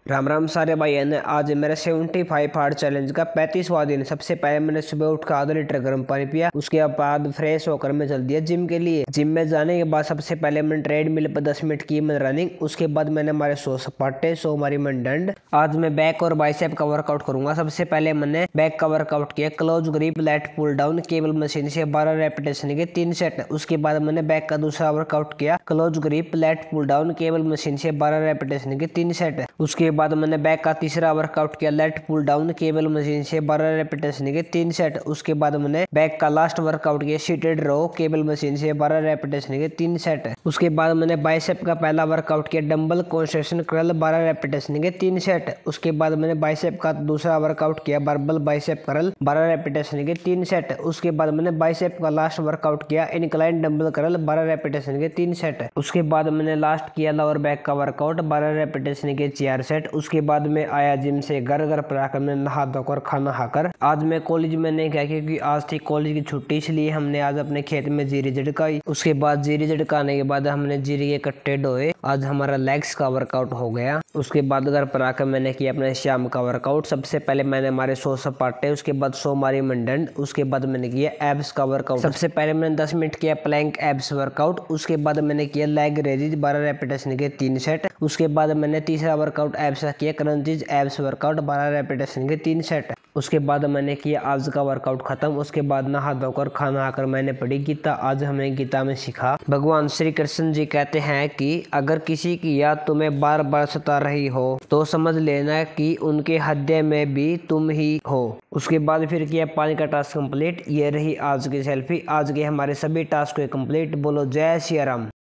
राम राम सारे भाई ने। आज मेरा 75 हार्ड चैलेंज का 35वां दिन। सबसे पहले मैंने सुबह उठकर आधा लीटर गर्म पानी पिया। उसके बाद फ्रेश होकर मैं चल दिया जिम के लिए। जिम में जाने के बाद सबसे पहले मैंने ट्रेडमिल पर 10 मिनट की मैं रनिंग। उसके बाद मैंने हमारे 100 सपाटे 100 हमारी मंडंड। आज मैं बैक और बाइसेप का वर्कआउट करूंगा। सबसे पहले मैंने बैक का वर्कआउट किया। Close grip lat pull down cable machine से 12 रेपिटेशन के 3 सेट। उसके बाद मैंने बैक का दूसरा वर्कआउट किया। Close grip lat pull down cable machine से 12 रेपिटेशन के 3 सेट। उसके बाद मैंने बैक का तीसरा वर्कआउट किया। Lat pull down cable machine से 12 रेपिटेशन के 3 सेट। उसके बाद मैंने बैक का लास्ट वर्कआउट किया। सीटेड रो केबल मशीन से 12 रेपिटेशन के 3 सेट। उसके बाद मैंने बाइसेप का पहला वर्कआउट किया। डंबल कंस्ट्रक्शन कर्ल 12 रेपिटेशन के 3 सेट। उसके बाद मैंने बाइसेप का दूसरा वर्कआउट किया। बारबल बाइसेप कर्ल 12 रेपिटेशन के 3 सेट। उसके बाद मैंने बाइसेप का लास्ट वर्कआउट किया। इनक्लाइन डंबल कर्ल 12 रेपिटेशन के 3 सेट। उसके बाद मैंने लास्ट किया लोअर बैक का वर्कआउट 12 रेपिटेशन के 4 सेट। उसके बाद में आया जिम से घर पर आकर मैं नहा धोकर खाना खाकर। आज मैं कॉलेज में नहीं गया क्योंकि आज थी कॉलेज की छुट्टी, इसलिए हमने आज अपने खेत में जीरी झटकाई। उसके बाद जीरी झटकाने के बाद हमने जीरी के कट्टे ढोए। आज हमारा लेग्स का वर्कआउट हो गया। उसके बाद घर पर आकर मैंने किया अपने शाम का वर्कआउट। सबसे पहले मैंने हमारे 100 सपाटे, उसके बाद 100 हमारी मंडन। उसके बाद मैंने किया एब्स का वर्कआउट। सबसे पहले मैंने 10 मिनट किया प्लैंक एब्स वर्कआउट। उसके बाद मैंने किया लेग रेजिज 12 रेपिटेशन के 3 सेट। उसके बाद मैंने तीसरा वर्कआउट एब्स का किया। क्रंचेज एब्स वर्कआउट 12 रेपिटेशन के 3 सेट। उसके बाद मैंने किया आज का वर्कआउट खत्म। उसके बाद नहा धोकर खाना खाकर मैंने पढ़ी गीता। आज हमने गीता में सीखा, भगवान श्री कृष्ण जी कहते हैं कि अगर किसी की याद तुम्हें बार बार सता रही हो तो समझ लेना कि उनके हृदय में भी तुम ही हो। उसके बाद फिर किया पानी का टास्क कंप्लीट। ये रही आज की सेल्फी। आज के हमारे सभी टास्क को कंप्लीट। बोलो जय सिया राम।